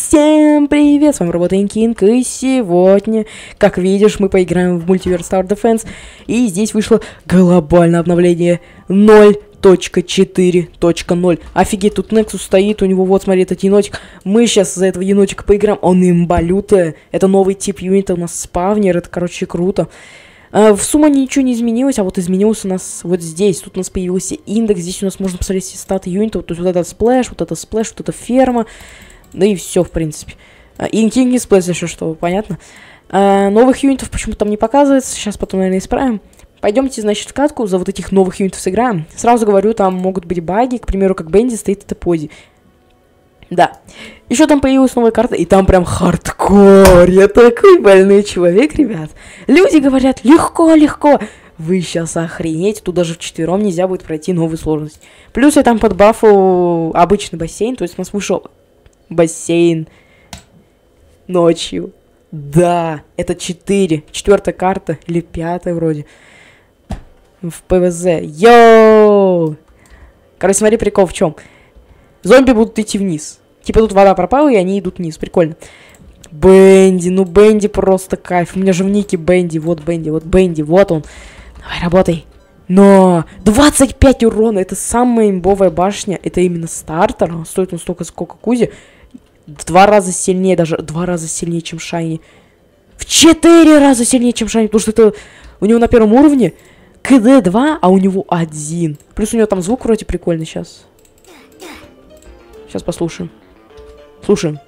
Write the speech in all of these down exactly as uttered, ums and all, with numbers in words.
Всем привет, с вами Работаем Кинг, и сегодня, как видишь, мы поиграем в Multiverse Tower Defense, и здесь вышло глобальное обновление ноль точка четыре точка ноль. Офигеть, тут Nexus стоит, у него, вот, смотри, этот енотик. Мы сейчас за этого енотика поиграем, он имбалютая. Это новый тип юнита, у нас спавнер, это, короче, круто. А, в сумме ничего не изменилось, а вот изменилось у нас вот здесь. Тут у нас появился индекс, здесь у нас можно посмотреть все статы юнитов. То есть вот этот сплэш, вот это сплэш, вот эта ферма. Да и все, в принципе. Инки не сплэш, еще что, понятно? А, новых юнитов почему-то там не показывается, сейчас потом, наверное, исправим. Пойдемте, значит, в катку за вот этих новых юнитов сыграем. Сразу говорю, там могут быть баги, к примеру, как Бенди стоит это пози. Да. Еще там появилась новая карта, и там прям хардкор. Я такой больной человек, ребят. Люди говорят, легко, легко. Вы сейчас охренеть, тут даже вчетвером нельзя будет пройти новую сложность. Плюс я там под бафу обычный бассейн, то есть у нас вышел бассейн ночью. Да, это четыре, четвертая карта, или пятая вроде. В ПВЗ. Йоу! Короче, смотри, прикол в чем. Зомби будут идти вниз. Типа тут вода пропала, и они идут вниз. Прикольно. Бенди, ну Бенди просто кайф. У меня же в нике Бенди. Вот Бенди, вот Бенди, вот он. Давай, работай. Но двадцать пять урона. Это самая имбовая башня. Это именно стартер. Стоит он столько, сколько Кузи. В два раза сильнее, даже два раза сильнее, чем Шайни. В четыре раза сильнее, чем Шайни. Потому что это у него на первом уровне КД два, а у него один. Плюс у него там звук вроде прикольный сейчас. Сейчас послушаем. Слушаем.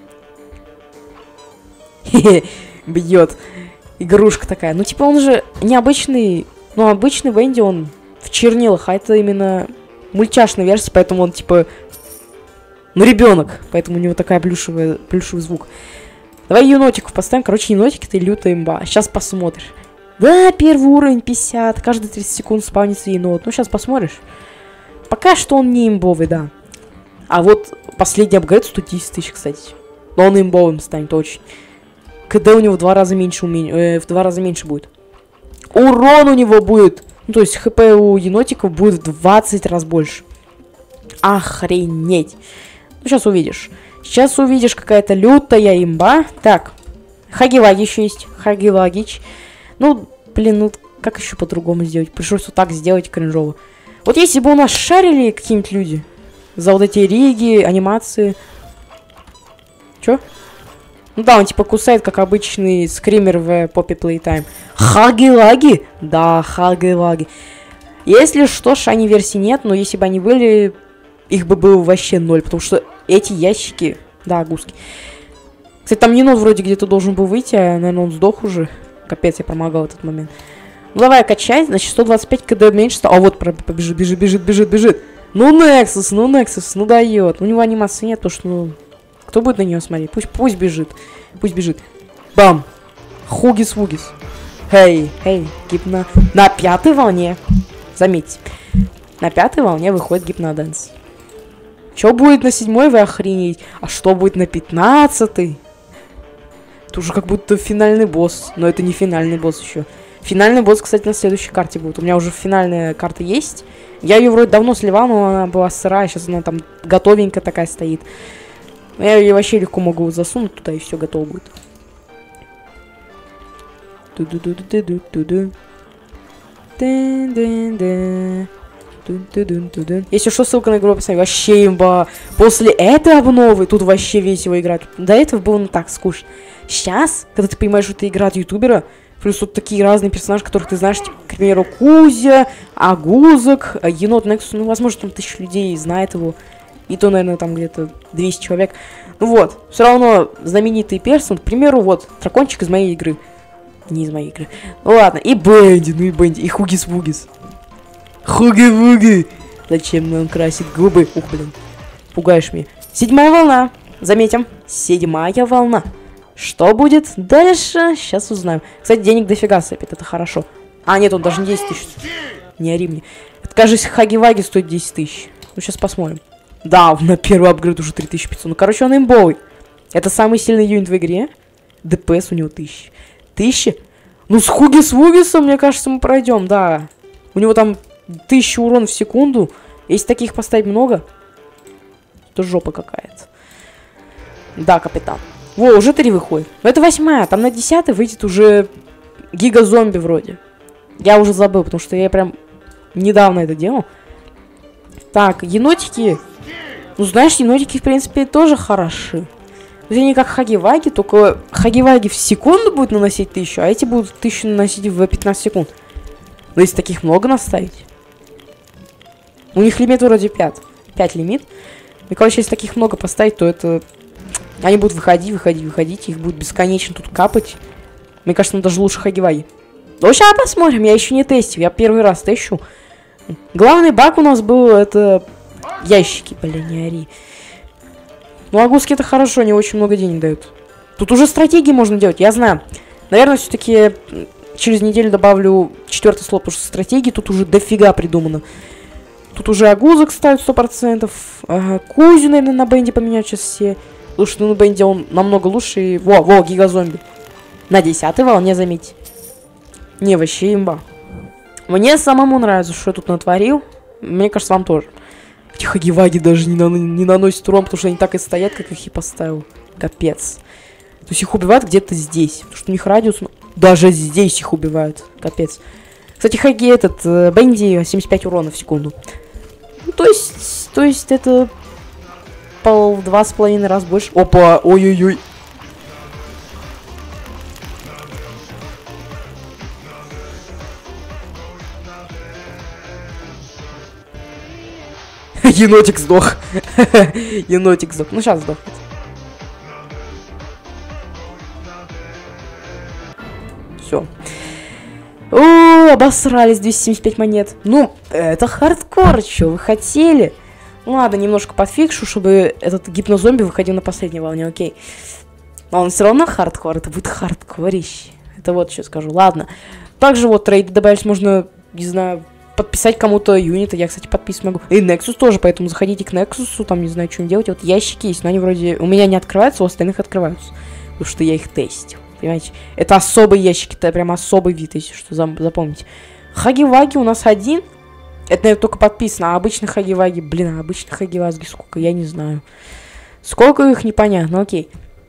Хе-хе, бьет. Игрушка такая. Ну, типа, он же необычный. Ну, обычный Бенди, он в чернилах, а это именно мультяшная версия, поэтому он, типа, ну, ребенок. Поэтому у него такая плюшевая, плюшевый звук. Давай енотиков поставим. Короче, енотик это лютая имба. Сейчас посмотришь. Да, первый уровень пятьдесят. Каждые тридцать секунд спавнится енот. Ну, сейчас посмотришь. Пока что он не имбовый, да. А вот последний апгрейд сто десять тысяч, кстати. Но он имбовым станет очень. КД у него в два раза меньше умен... э, в два раза меньше будет. Урон у него будет. Ну, то есть хп у енотиков будет в двадцать раз больше. Охренеть. Ну, сейчас увидишь. Сейчас увидишь, какая-то лютая имба. Так. Хаги-Ваги еще есть. Хаги-Вагич. Ну, блин, ну как еще по-другому сделать? Пришлось вот так сделать кринжово. Вот если бы у нас шарили какие-нибудь люди за вот эти риги, анимации. Чё? Ну да, он типа кусает, как обычный скример в Poppy Playtime. Хаги-Лаги? Да, Хаги-Лаги. Если что, шайни версии нет, но если бы они были, их бы было вообще ноль, потому что эти ящики... Да, гуски. Кстати, там енот вроде где-то должен был выйти, а, наверное, он сдох уже. Капец, я помогал в этот момент. Ну, давай качать, значит, сто двадцать пять КД меньше стало. А вот, побежит, бежит, бежит, бежит, бежит. Ну, Nexus, ну, Nexus, ну, дает. У него анимации нет, потому что, ну... Кто будет на нее смотреть? Пусть, пусть бежит. Пусть бежит. Бам! Хугис-вугис. Хей, хей, гипно... На пятой волне. Заметьте. На пятой волне выходит гипнодэнс. Что будет на седьмой, вы охренеть? А что будет на пятнадцатой? Это уже как будто финальный босс. Но это не финальный босс еще. Финальный босс, кстати, на следующей карте будет. У меня уже финальная карта есть. Я ее вроде давно сливал, но она была сырая. Сейчас она там готовенькая такая стоит. Но я ее вообще легко могу засунуть туда, и все готово будет. Если что, ссылка на игру в описании. Вообще имба. После этой обновы тут вообще весело играть. До этого было ну так скучно. Сейчас, когда ты понимаешь, что это игра от ютубера, плюс тут такие разные персонажи, которых ты знаешь, типа, к примеру, Кузя, Агузок, енот Nexus, ну, возможно, там тысяча людей знает его. И то, наверное, там где-то двести человек. Ну вот, все равно знаменитый персон, к примеру, вот, дракончик из моей игры. Не из моей игры. Ну ладно, и Бенди, ну и Бенди, и Хугис-Вугис. Хуги-вуги. Зачем мне он красит губы? Ух, блин. Пугаешь меня. Седьмая волна. Заметим. Седьмая волна. Что будет дальше? Сейчас узнаем. Кстати, денег дофига сыпет. Это хорошо. А, нет, он даже не десять тысяч. Не ори мне. Это, кажется, Хаги-Ваги стоит десять тысяч. Ну, сейчас посмотрим. Да, на первый апгрейд уже три тысячи пятьсот. Ну, короче, он имбовый. Это самый сильный юнит в игре. ДПС у него тысяча. Тысяча? Ну, с Хугис-Вугисом, мне кажется, мы пройдем, да. У него там тысяча урон в секунду. Если таких поставить много, то жопа какая-то. Да, капитан. Во, уже три выходит. Но это восьмая, там на десятой выйдет уже гига-зомби вроде. Я уже забыл, потому что я прям недавно это делал. Так, енотики. Ну, знаешь, енотики, в принципе, тоже хороши. Это не как хаги-ваги, только хаги-ваги в секунду будет наносить тысячу, а эти будут тысячу наносить в пятнадцать секунд. Но если таких много наставить. У них лимит вроде пять. пять лимит. И, короче, если таких много поставить, то это... Они будут выходить, выходить, выходить, их будет бесконечно тут капать. Мне кажется, ну, даже лучше хаги-ваги. Ну, сейчас посмотрим, я еще не тестил, я первый раз тещу. Главный баг у нас был, это... Ящики, блин, не ори. Ну, агуски это хорошо, они очень много денег дают. Тут уже стратегии можно делать, я знаю. Наверное, все-таки через неделю добавлю четвертый слот, потому что стратегии тут уже дофига придумано. Тут уже агузок ставят сто процентов. Ага, Кузю, наверное, на бенде поменять сейчас все. Потому что ну, на бенде он намного лучше. И... Во, во, гигазомби. На десятой волне, заметьте. Не, вообще имба. Мне самому нравится, что я тут натворил. Мне кажется, вам тоже. Эти хаги-ваги даже не, на, не наносят урон, потому что они так и стоят, как их и поставил. Капец. То есть их убивают где-то здесь. Потому что у них радиус... Даже здесь их убивают. Капец. Кстати, хаги этот... Э, Бенди семьдесят пять урона в секунду. Ну, то есть... То есть это... Пол два с половиной раз больше. Опа! Ой-ой-ой. Енотик сдох. Енотик сдох. Ну, сейчас сдохнет. Все. О, обосрались, двести семьдесят пять монет. Ну, это хардкор, что вы хотели? Ну, ладно, немножко подфикшу, чтобы этот гипнозомби выходил на последней волне, окей. Но он все равно хардкор, это будет хардкорище. Это вот что скажу, ладно. Также вот трейды добавить можно, не знаю... Подписать кому-то юнита, я, кстати, подписывать могу. И Nexus тоже, поэтому заходите к Nexus, там, не знаю, что им делать. Вот ящики есть, но они вроде у меня не открываются, у остальных открываются. Потому что я их тестил, понимаете? Это особые ящики, это прям особый вид, если что, запомните. Хаги-ваги у нас один. Это, наверное, только подписано, а обычных хаги-ваги, блин, а обычных хаги-ваги сколько, я не знаю. Сколько их, непонятно, окей.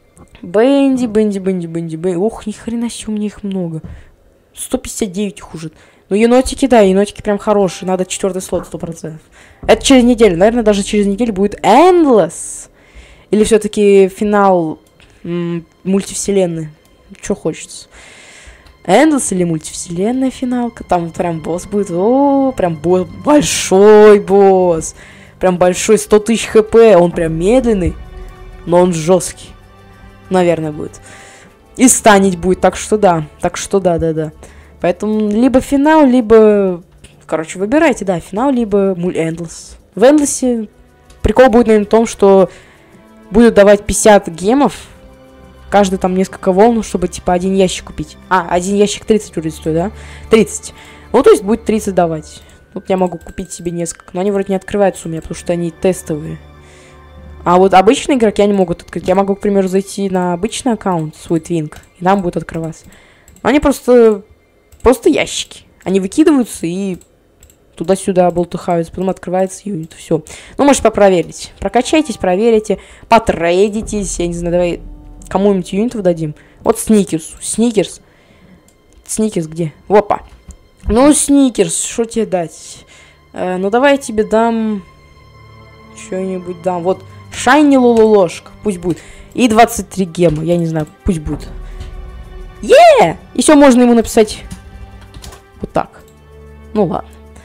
Бенди, Бенди, Бенди, Бенди, Бенди. Ох, ни хрена себе, у меня их много. сто пятьдесят девять их уже. Ну, енотики, да, енотики прям хорошие. Надо четвертый слот, сто процентов. Это через неделю. Наверное, даже через неделю будет Endless. Или все-таки финал мультивселенной. Что хочется. Endless или мультивселенная финалка. Там прям босс будет. О, прям босс. Большой босс. Прям большой, сто тысяч хп. Он прям медленный. Но он жесткий. Наверное, будет. И станет будет. Так что да. Так что да, да, да. Поэтому либо финал, либо... Короче, выбирайте, да, финал, либо Endless. В Endless прикол будет, наверное, в том, что будут давать пятьдесят гемов. Каждый там несколько волн, чтобы, типа, один ящик купить. А, один ящик тридцать вроде стоит, да? тридцать. Ну, то есть будет тридцать давать. Тут я могу купить себе несколько. Но они вроде не открываются у меня, потому что они тестовые. А вот обычные игроки они могут открыть. Я могу, к примеру, зайти на обычный аккаунт, свой твинк, и там будет открываться. Но они просто... Просто ящики. Они выкидываются и туда-сюда болтыхаются, потом открывается юнит. Все. Ну, можете попроверить. Прокачайтесь, проверите, потрейдитесь. Я не знаю, давай кому-нибудь юнитов дадим. Вот Сникерс. Сникерс. Сникерс где? Опа. Ну, Сникерс, что тебе дать? Э, ну, давай я тебе дам... Что-нибудь дам. Вот, Шайни Лололошка. Пусть будет. И двадцать три гема. Я не знаю, пусть будет. Е! Еще можно ему написать... Вот так. Ну ладно.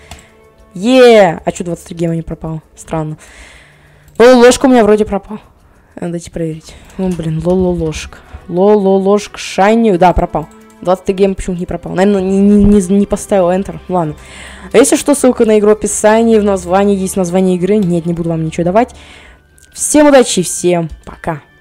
Е! А что двадцать три гема не пропал? Странно. Лололошка у меня вроде пропал. Дайте проверить. Ну блин, лололошка. Лололошка, Шайни. Да, пропал. двадцать три гема почему-то не пропал. Наверное, не, не, не, не поставил Enter. Ладно. А если что, ссылка на игру в описании. В названии есть название игры. Нет, не буду вам ничего давать. Всем удачи, всем пока.